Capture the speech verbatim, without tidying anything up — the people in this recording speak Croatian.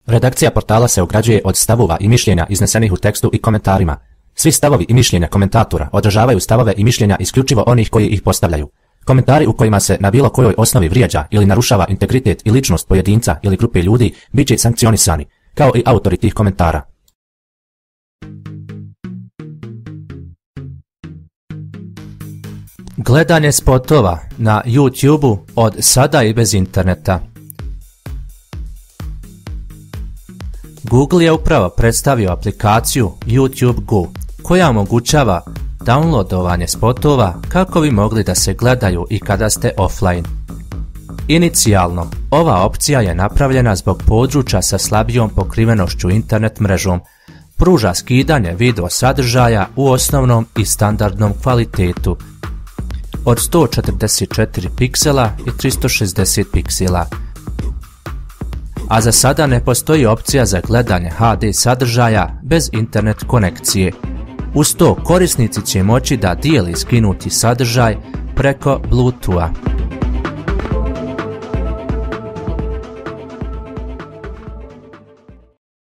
Redakcija portala se ograđuje od stavova i mišljenja iznesenih u tekstu i komentarima. Svi stavovi i mišljenja komentatora odražavaju stavove i mišljenja isključivo onih koji ih postavljaju. Komentari u kojima se na bilo kojoj osnovi vrijeđa ili narušava integritet i ličnost pojedinca ili grupe ljudi bit će sankcionisani, kao i autori tih komentara. Gledanje spotova na YouTubeu od sada i bez interneta. Google je upravo predstavio aplikaciju YouTube Go, koja omogućava downloadovanje spotova kako bi mogli da se gledaju i kada ste offline. Inicijalno, ova opcija je napravljena zbog područja sa slabijom pokrivenošću internet mrežom, pruža skidanje video sadržaja u osnovnom i standardnom kvalitetu od sto četrdeset četiri piksela i tristo šezdeset piksela. A za sada ne postoji opcija za gledanje H D sadržaja bez internet konekcije. Uz to korisnici će moći da dijeli skinuti sadržaj preko Bluetootha.